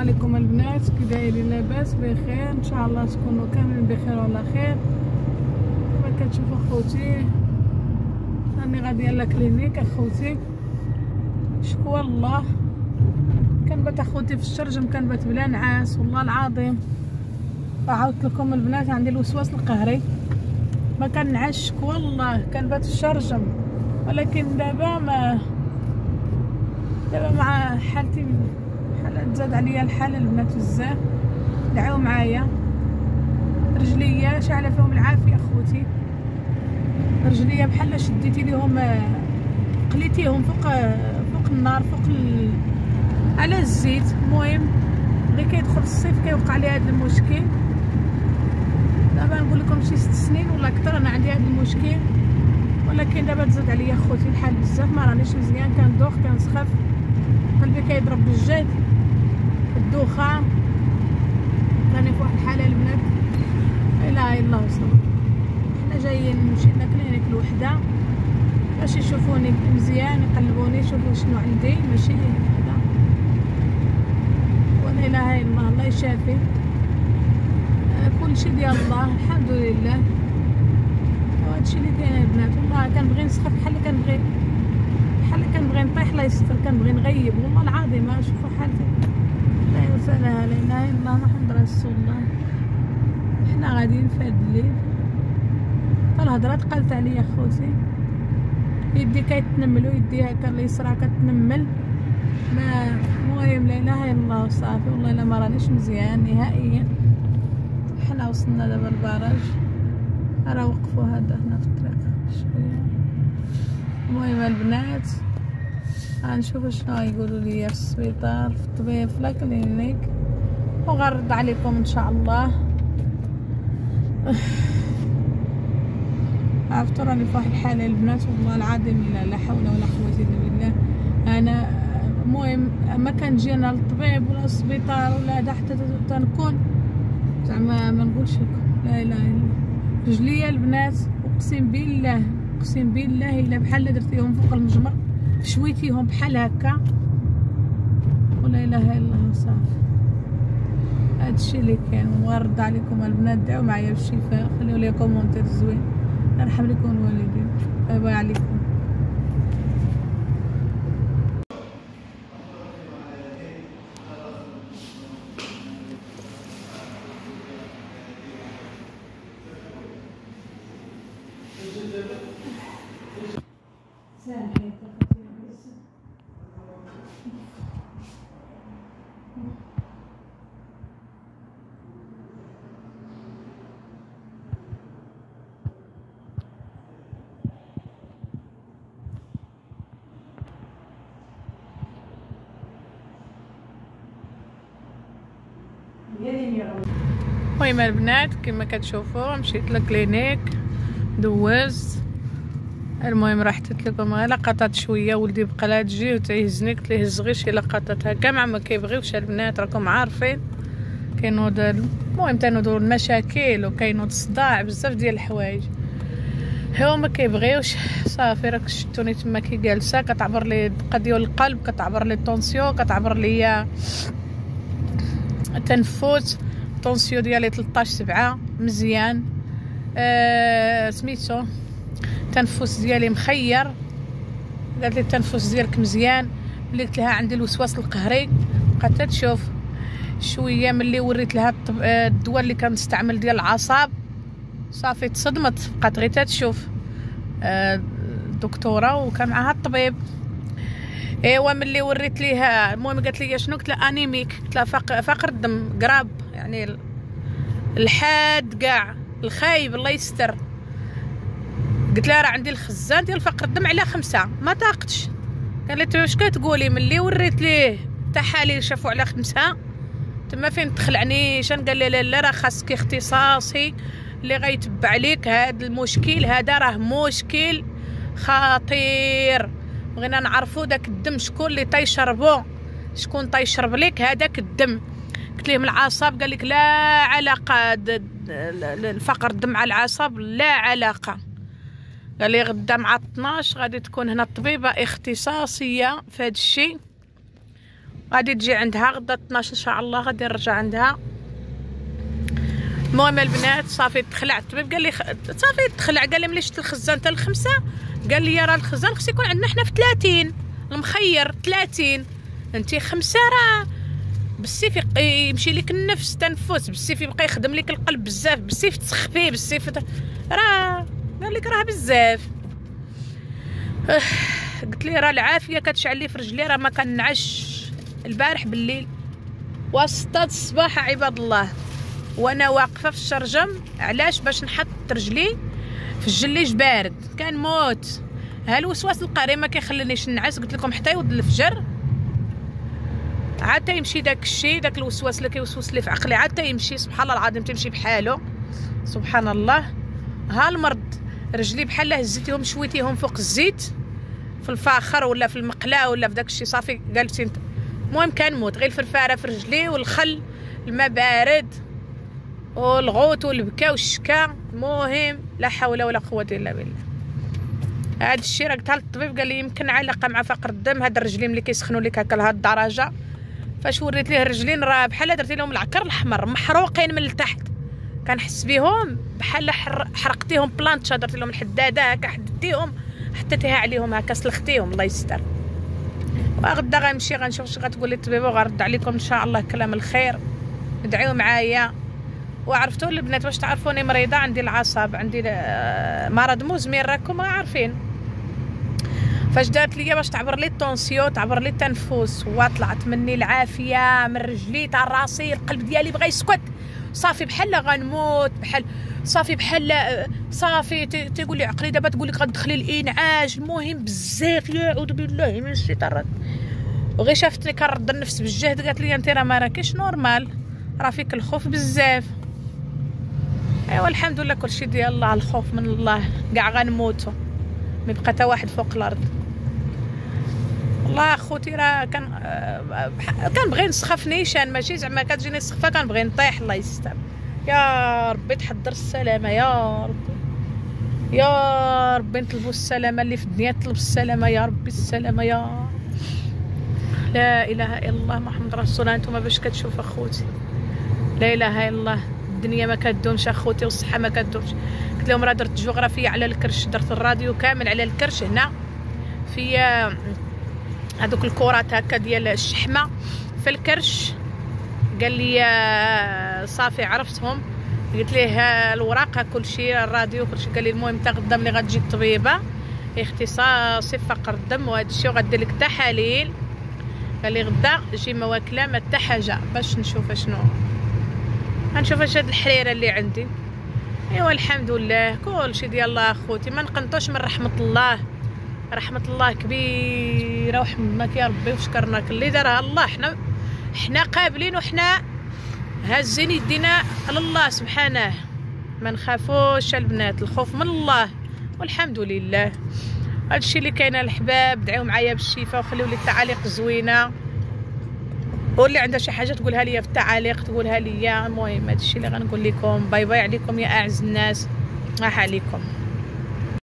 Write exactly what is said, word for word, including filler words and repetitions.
عليكم البنات، كي دايرين؟ لاباس بخير ان شاء الله تكونوا كاملين بخير وعلى خير. كما كتشوفوا اخوتي راني غاديه لكلينيك اخوتي، شكوى الله. كنبات اخوتي في الشرجم، كنبات بلا نعاس والله العظيم. عاودت لكم البنات عندي الوسواس القهري، ما كنعش شكوى الله، كنبات في الشرجم. ولكن دابا ما دابا مع حالتي حالة تزاد عليا الحال البنات بزاف. دعاو معايا، رجليا شاعله فيهم العافيه اخوتي، رجليا بحال شديتي ليهم قليتيهم فوق فوق النار فوق ال... على الزيت. المهم غير كيدخل الصيف كيوقع لي هذا المشكل. دابا نقول لكم شي ست سنين ولا اكثر انا عندي هذا المشكل، ولكن دابا تزاد عليا اخوتي الحال بزاف، ما رانيش مزيان، كندوخ كنسخف، قلبي كيضرب بالجد، الدخان، راني في واحد الحاله البنات لا اله الا الله. صبر، حنا جايين مشينا كلينيك الوحده باش يشوفوني مزيان، يقلبوني يشوفوا شنو عندي، ماشي هذا. ولا اله الا الله، الله يشافي، كلشي ديال الله الحمد لله. وهادشي اللي كاين البنات. والله كنبغي نسخف بحال اللي كنبغي بحال اللي كنبغي نطيح، الله يستر، كنبغي نغيب والله العظيم. شوفوا حالتي، لا اله لا اله الا الله محمد رسول الله. حنا غاديين في هاد الليل، الهضره تقالت عليا خوتي، يدي كيتنملو، يدي هكا اليسرى كتنمل، ما المهم لا اله الا الله صافي. والله الا ما رانيش مزيان نهائيا. حنا وصلنا دابا البراج، راه وقفوا هذا هنا في الطريق شويه. المهم البنات غنشوفوا شنو يقولوا لي في السبيطار، في الطبيب، في لاكلينيك، وغنرد عليكم ان شاء الله. عرفتوا راني في واحد الحاله البنات والله العظيم، لا لا حول ولا قوه الا بالله. انا المهم ما كنجي انا للطبيب ولا للسبيطار ولا هذا حتى تنكون زعما ما نقولش لكم لا اله الا الله. رجليا البنات اقسم بالله اقسم بالله الا بحال درتيهم فوق المجمر، شويتيهم بحال هكا، ولا اله الا الله صافي. هادشي اللي كاين. ونرد عليكم البنات، دعوا معايا بالشفاء، خليو لي كومونتير زوين، نرحم لكم الوالدين. باي باي عليكم. المهم البنات كما كتشوفوا مشيت للكلينيك دوزت. المهم راه حطيت لكم غير لقطات شويه، ولدي بقى لها تجي وتيهزني، قلت ليه هز غير شي لقطات هكا، مع ما كيبغيوش البنات راكم عارفين، كاينوض المهم تنوضوا المشاكل وكاينوض الصداع بزاف ديال الحوايج، هو ما كيبغيوش صافي. راك شفتوني تما كي جالسه، كتعبر لي الدقه ديال القلب، كتعبر لي الطونسيون، كتعبر لي التنفس، الطونسيون ديالي ثلاثطاش سبعة مزيان. آه سميتو التنفس ديالي مخير، قالت لي التنفس ديالك مزيان. ملي قلت لها عندي الوسواس القهري بقات تشوف شويه، ملي وريت لها الدواء اللي كنستعمل ديال الاعصاب صافي تصدمت، بقات غير تشوف آه الدكتوره وكان معها الطبيب. ايوا ملي وريت ليها المهم قالت لي شنو، قلت لها انيميك، قلت لها فقر, فقر الدم قراب، يعني الحاد كاع الخايب الله يستر. قلت لها راه عندي الخزان ديال فقر الدم على خمسة، ما طاقتش. قالت لي واش كتقولي؟ ملي وريت ليه التحاليل شافوا على خمسة، تما فين تخلعني شان قال لي لا لا راه خاصك اختصاصي اللي غيتبع ليك هذا المشكل، هذا راه مشكل خطير، بغينا نعرفوا داك الدم شكون اللي تيشربو، شكون تيشرب ليك هذاك الدم. قلت ليه من الاعصاب، قال لك لا علاقه الفقر الدم مع الاعصاب، لا علاقه. قال لي غدا مع اثناش غادي تكون هنا الطبيبه اختصاصيه في هذا الشيء، غادي تجي عندها غدا اثناش ان شاء الله، غادي نرجع عندها. المهم البنات صافي تخلع الطبيب، قال لي خ... صافي تخلع، قال لي ملي شفت الخزان تاع الخمسه، قال لي راه الخزان خص يكون عندنا حنا في ثلاثين، المخير ثلاثين، انتي خمسه راه بالسيف يمشي لك النفس تنفس، بالسيف يبقى يخدم لك القلب بزاف، بالسيف تسخفيه، بالسيف راه قال لك راه بزاف. أه. قلت لي راه العافيه كتشعل لي في رجلي، راه ما كنعش البارح بالليل وسط الصباح عباد الله وانا واقفه في الشرجم. علاش؟ باش نحط رجلي في الجليج بارد، كان موت. ها الوسواس القهري ما كيخلينيش نعس، قلت لكم حتى يوض الفجر عاد يمشي داك الشيء، داك الوسواس اللي كيوسوس لي في عقلي عاد يمشي، سبحان الله العظيم تمشي بحاله، سبحان الله. ها المرض رجلي بحال هزيتيهم شويتيهم فوق الزيت في الفاخر ولا في المقله ولا في داك الشيء، صافي قالت. المهم كان موت، غير الفرفاره في رجلي والخل الماء بارد والغوت والبكا والشكا. المهم لا حول ولا قوه الا بالله. هذا الشيء راه قلتها للطبيب، قال لي يمكن علاقه مع فقر الدم، هاد الرجلين ملي كيسخنوا لك هكا لهاد الدرجه. فاش وريت ليه الرجلين راه بحال درتي لهم العكر الاحمر محروقين من التحت، كنحس بهم بحال حرقتيهم بلانطشه، درتي لهم الحداده هكا حددتيهم حطيتيها عليهم هكا سلختيهم، الله يستر. وغدا غنمشي غنشوف اش غتقول لي الطبيبه وغنرد عليكم ان شاء الله كلام الخير. ادعيو معايا. وعرفتوا البنات باش تعرفوني مريضه، عندي العصب، عندي مرض مزمن راكم عارفين. فاش دارت ليا باش تعبر لي الطونسيون، تعبر لي التنفس، وطلعت مني العافيه من رجلي تاع راسي، القلب ديالي بغى يسكت، صافي بحال غنموت، بحال صافي بحال صافي تيقول لي عقلي دابا تقول لك غتدخلي الانعاش. المهم بزاف، يعوذ بالله من الشيطان الرجيم. وغير شافتني كنرد النفس بالجهد قالت لي انت راه ما راكيش نورمال، راه فيك الخوف بزاف. ايوا الحمد لله كلشي ديال الله، الخوف من الله، كاع غنموتوا ما يبقى حتى واحد فوق الارض. والله اخوتي راه كان كنبغي نسخف نيشان، ماشي زعما كتجيني السخفه كنبغي نطيح، الله يستر. يا ربي تحضر السلامه، يا ربي يا ربي نطلبوا السلامه، اللي في الدنيا طلب السلامه يا ربي، السلامه يا لا اله الا الله محمد رسول الله. نتوما باش كتشوف اخوتي، لا اله الا الله، الدنيا ما كدومش اخوتي والصحه ما كدومش. قلت لهم راه درت جغرافيا على الكرش، درت الراديو كامل على الكرش هنا في هذوك الكرات هكا ديال الشحمه في الكرش. قال لي صافي عرفتهم، قلت ليه الوراق كلشي الراديو كلشي. قال لي المهم تا غدا ملي غتجي الطبيبه اختصاصي في فقر الدم وهذا الشيء وغدير لك تحاليل. قال لي غدا جي ما واكله ما حتى حاجه باش نشوف شنو، غنشوف اش هاد الحريره اللي عندي. ايوا الحمد لله كلشي ديال الله اخوتي، ما نقنطوش من رحمه الله، رحمه الله كبيره وحماك يا ربي وشكرناك اللي دارها الله. حنا حنا قابلين وحنا هازين يدينا لله سبحانه، ما نخافوش البنات، الخوف من الله والحمد لله. هادشي اللي كاين الحباب، دعيو معايا بالشفاء وخليو لي التعاليق زوينه، واللي عنده شي حاجه تقولها ليا في التعاليق تقولها ليا. المهم هادشي اللي غنقول لكم. باي باي عليكم يا اعز الناس، راح عليكم.